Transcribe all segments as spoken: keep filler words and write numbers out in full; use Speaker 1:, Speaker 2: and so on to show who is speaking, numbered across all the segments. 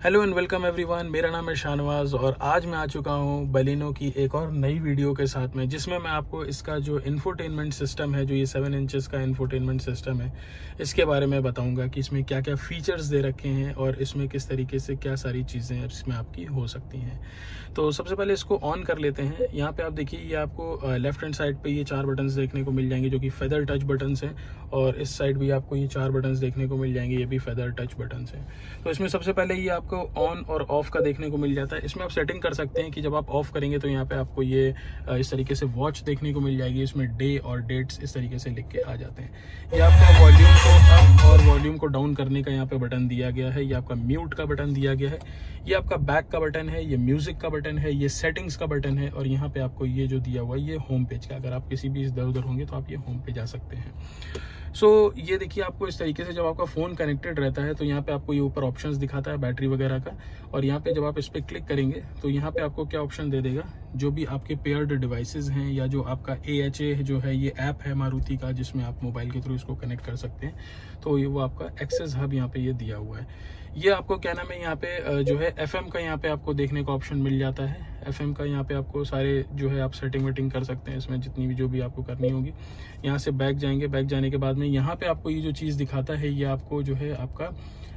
Speaker 1: Hello and welcome everyone, मेरा नाम है शाहनवाज और आज मैं आ चुका हूँ बलिनो की एक और नई वीडियो के साथ में, जिसमें मैं आपको इसका जो इंफोटेनमेंट सिस्टम है, जो ये सेवन इंचेस का इंफोटेनमेंट सिस्टम है, इसके बारे में बताऊंगा कि इसमें क्या क्या फीचर्स दे रखे हैं और इसमें किस तरीके से क्या सारी चीज़ें इसमें आपकी हो सकती हैं। तो सबसे पहले इसको ऑन कर लेते हैं। यहाँ पे आप देखिए, ये आपको लेफ्ट हैंड साइड पे ये चार बटन्स देखने को मिल जाएंगे जो कि फेदर टच बटन्स हैं, और इस साइड भी आपको ये चार बटन्स देखने को मिल जाएंगे, ये भी फेदर टच बटन्स हैं। तो इसमें सबसे पहले ये आपको ऑन और ऑफ का देखने को मिल जाता है। इसमें आप सेटिंग कर सकते हैं कि जब आप ऑफ करेंगे तो यहाँ पे आपको ये इस तरीके से वॉच देखने को मिल जाएगी, इसमें डे और डेट्स इस तरीके से लिख के आ जाते हैं। ये आपका वॉल्यूम को अप और वॉल्यूम को डाउन करने का यहाँ पे बटन दिया गया है, ये आपका म्यूट का बटन दिया गया है, ये आपका बैक का बटन है, ये म्यूजिक का बटन है, ये सेटिंग्स का बटन है, और यहाँ पे आपको ये जो दिया हुआ है ये होम पेज का। अगर आप किसी भी इधर उधर होंगे तो आप ये होम पे जा सकते हैं। सो so, ये देखिए, आपको इस तरीके से जब आपका फ़ोन कनेक्टेड रहता है तो यहाँ पे आपको ये ऊपर ऑप्शंस दिखाता है बैटरी वगैरह का, और यहाँ पे जब आप इस पर क्लिक करेंगे तो यहाँ पे आपको क्या ऑप्शन दे देगा, जो भी आपके पेयर्ड डिवाइसेस हैं या जो आपका ए एच ए जो है, ये ऐप है मारुति का जिसमें आप मोबाइल के थ्रू इसको कनेक्ट कर सकते हैं, तो ये वो आपका एक्सेस हब यहाँ पे ये दिया हुआ है। ये आपको क्या नाम है, यहाँ पे जो है एफ एम का यहाँ पे आपको देखने का ऑप्शन मिल जाता है। एफ एम का यहाँ पे आपको सारे जो है आप सेटिंग वेटिंग कर सकते हैं, इसमें जितनी भी जो भी आपको करनी होगी। यहाँ से बैक जाएंगे, बैक जाने के बाद में यहाँ पे आपको ये जो चीज़ दिखाता है, ये आपको जो है आपका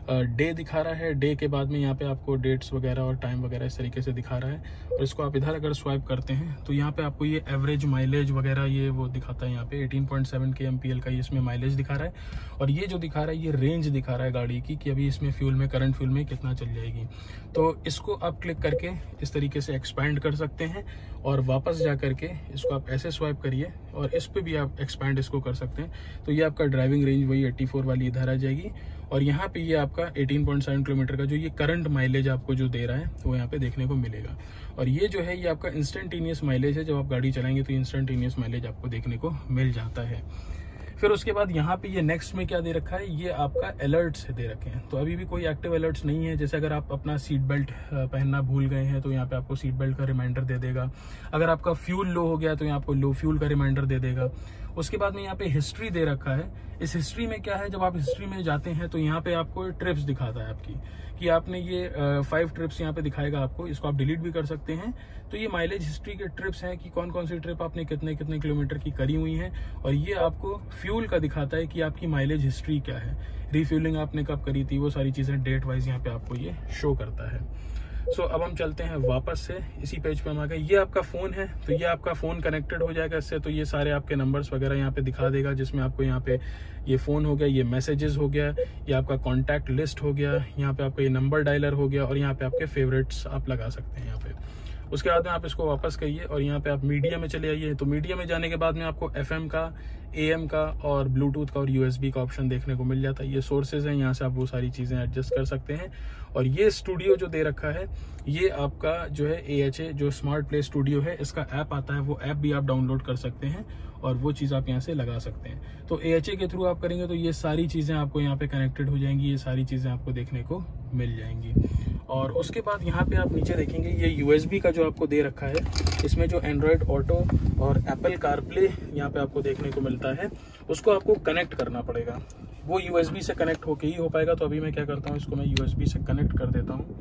Speaker 1: डे दिखा रहा है। डे के बाद में यहाँ पे आपको डेट्स वगैरह और टाइम वगैरह इस तरीके से दिखा रहा है, और इसको आप इधर अगर स्वाइप करते हैं तो यहाँ पे आपको ये एवरेज माइलेज वगैरह ये वो दिखाता है। यहाँ पे eighteen point seven K M P L का ये इसमें माइलेज दिखा रहा है, और ये जो दिखा रहा है ये रेंज दिखा रहा है गाड़ी की कि अभी इसमें फ्यूल में करंट फ्यूल में कितना चल जाएगी। तो इसको आप क्लिक करके इस तरीके से एक्सपैंड कर सकते हैं, और वापस जा करके इसको आप ऐसे स्वाइप करिए और इस पे भी आप एक्सपैंड इसको कर सकते हैं। तो ये आपका ड्राइविंग रेंज वही एट्टी फोर वाली इधर आ जाएगी, और यहाँ पे ये आपका एटीन पॉइंट सेवन किलोमीटर का जो ये करंट माइलेज आपको जो दे रहा है वो यहाँ पे देखने को मिलेगा। और ये जो है ये आपका इंस्टेंटेनियस माइलेज है, जब आप गाड़ी चलाएंगे तो इंस्टेंटेनियस माइलेज आपको देखने को मिल जाता है। फिर उसके बाद यहाँ पे ये नेक्स्ट में क्या दे रखा है, ये आपका अलर्ट्स दे रखे हैं। तो अभी भी कोई एक्टिव अलर्ट्स नहीं है। जैसे अगर आप अपना सीट बेल्ट पहनना भूल गए हैं तो यहाँ पे आपको सीट बेल्ट का रिमाइंडर दे देगा। अगर आपका फ्यूल लो हो गया तो यहाँ आपको लो फ्यूल का रिमाइंडर दे देगा। उसके बाद में यहाँ पे हिस्ट्री दे रखा है। इस हिस्ट्री में क्या है, जब आप हिस्ट्री में जाते हैं तो यहाँ पे आपको ट्रिप्स दिखाता है आपकी, कि आपने ये फाइव ट्रिप्स यहाँ पे दिखाएगा आपको। इसको आप डिलीट भी कर सकते हैं। तो ये माइलेज हिस्ट्री के ट्रिप्स हैं कि कौन कौन सी ट्रिप आपने कितने कितने किलोमीटर की करी हुई है, और ये आपको फ्यूल का दिखाता है कि आपकी माइलेज हिस्ट्री क्या है, रिफ्यूलिंग आपने कब करी थी, वो सारी चीजें डेट वाइज यहाँ पे आपको ये शो करता है। सो so, अब हम चलते हैं वापस से इसी पेज पे हम आ गए। ये आपका फ़ोन है, तो ये आपका फ़ोन कनेक्टेड हो जाएगा इससे। तो ये सारे आपके नंबर्स वगैरह यहाँ पे दिखा देगा, जिसमें आपको यहाँ पे ये फ़ोन हो गया, ये मैसेजेस हो गया, ये आपका कॉन्टैक्ट लिस्ट हो गया, यहाँ पे आपका ये नंबर डायलर हो गया, और यहाँ पे आपके फेवरेट्स आप लगा सकते हैं यहाँ पे। उसके बाद में आप इसको वापस करिए और यहाँ पे आप मीडिया में चले आइए। तो मीडिया में जाने के बाद में आपको एफ एम का, ए एम का और ब्लूटूथ का और यू एस बी का ऑप्शन देखने को मिल जाता है। ये सोर्सेज हैं, यहाँ से आप वो सारी चीज़ें एडजस्ट कर सकते हैं। और ये स्टूडियो जो दे रखा है, ये आपका जो है ए एच ए जो स्मार्ट प्ले स्टूडियो है, इसका ऐप आता है, वो ऐप भी आप डाउनलोड कर सकते हैं और वो चीज़ आप यहाँ से लगा सकते हैं। तो ए एच ए के थ्रू आप करेंगे तो ये सारी चीज़ें आपको यहाँ पे कनेक्टेड हो जाएंगी, ये सारी चीज़ें आपको देखने को मिल जाएंगी। और उसके बाद यहाँ पे आप नीचे देखेंगे ये यू एस बी का जो आपको दे रखा है, इसमें जो एंड्रॉयड ऑटो और एप्पल कारप्ले यहाँ पे आपको देखने को मिलता है, उसको आपको कनेक्ट करना पड़ेगा। वो यू एस बी से कनेक्ट होके ही हो पाएगा। तो अभी मैं क्या करता हूँ, इसको मैं यू एस बी से कनेक्ट कर देता हूँ।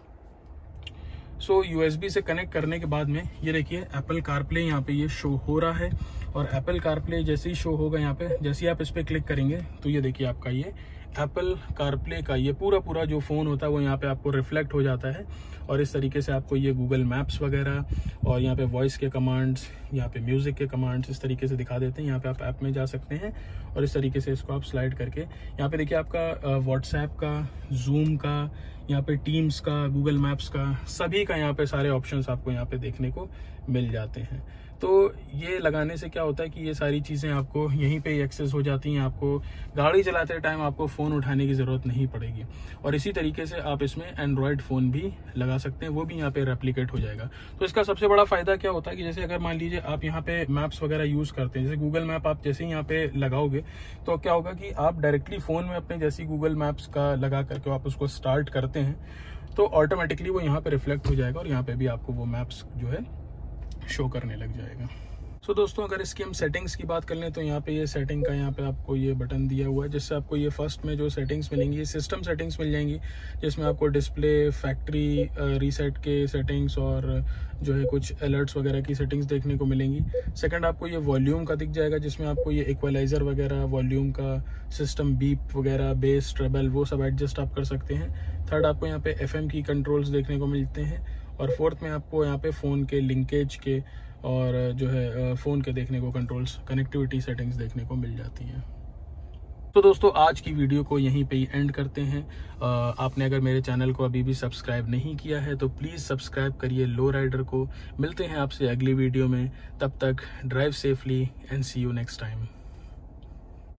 Speaker 1: सो यू एस बी से कनेक्ट करने के बाद में ये देखिए एप्पल कारप्ले यहाँ पे ये शो हो रहा है, और एप्पल कारप्ले जैसे ही शो होगा यहाँ पे, जैसे ही आप इस पर क्लिक करेंगे तो ये देखिए आपका ये एप्पल कारप्ले का ये पूरा पूरा जो फ़ोन होता है वो यहाँ पे आपको रिफ्लेक्ट हो जाता है, और इस तरीके से आपको ये गूगल मैप्स वगैरह और यहाँ पे वॉइस के कमांड्स, यहाँ पे म्यूज़िक के कमांड्स इस तरीके से दिखा देते हैं। यहाँ पे आप ऐप में जा सकते हैं और इस तरीके से इसको आप स्लाइड करके यहाँ पे देखिए आपका व्हाट्सएप का, जूम का, यहाँ पे टीम्स का, गूगल मैप्स का, सभी का यहाँ पे सारे ऑप्शंस आपको यहाँ पे देखने को मिल जाते हैं। तो ये लगाने से क्या होता है कि ये सारी चीज़ें आपको यहीं पे एक्सेस हो जाती हैं। आपको गाड़ी चलाते टाइम आपको फ़ोन उठाने की ज़रूरत नहीं पड़ेगी, और इसी तरीके से आप इसमें एंड्रॉयड फ़ोन भी लगा सकते हैं, वो भी यहाँ पे रेप्लिकेट हो जाएगा। तो इसका सबसे बड़ा फ़ायदा क्या होता है कि जैसे अगर मान लीजिए आप यहाँ पे मैप्स वगैरह यूज़ करते हैं, जैसे गूगल मैप आप जैसे ही यहाँ पे लगाओगे तो क्या होगा कि आप डायरेक्टली फ़ोन में अपने जैसी गूगल मैप्स का लगा करके आप उसको स्टार्ट करते हैं तो ऑटोमेटिकली वो यहाँ पे रिफ्लेक्ट हो जाएगा, और यहाँ पे भी आपको वो मैप्स जो है शो करने लग जाएगा। तो so, दोस्तों अगर इसकी हम सेटिंग्स की बात कर लें तो यहाँ पे ये सेटिंग का यहाँ पे आपको ये बटन दिया हुआ है, जिससे आपको ये फर्स्ट में जो सेटिंग्स मिलेंगी ये सिस्टम सेटिंग्स मिल जाएंगी, जिसमें आपको डिस्प्ले, फैक्ट्री रीसेट के सेटिंग्स और जो है कुछ अलर्ट्स वगैरह की सेटिंग्स देखने को मिलेंगी। सेकंड आपको ये वॉल्यूम का दिख जाएगा, जिसमें आपको ये इक्वलाइज़र वगैरह, वॉल्यूम का सिस्टम, बीप वगैरह, बेस, ट्रेबल, वो सब एडजस्ट आप कर सकते हैं। थर्ड आपको यहाँ पे एफ एम की कंट्रोल्स देखने को मिलते हैं। और फोर्थ में आपको यहाँ पे फ़ोन के लिंकेज के और जो है फ़ोन के देखने को कंट्रोल्स, कनेक्टिविटी सेटिंग्स देखने को मिल जाती हैं। तो दोस्तों आज की वीडियो को यहीं पे ही एंड करते हैं। आपने अगर मेरे चैनल को अभी भी सब्सक्राइब नहीं किया है तो प्लीज़ सब्सक्राइब करिए लो राइडर को। मिलते हैं आपसे अगली वीडियो में, तब तक drive safely and see you next time.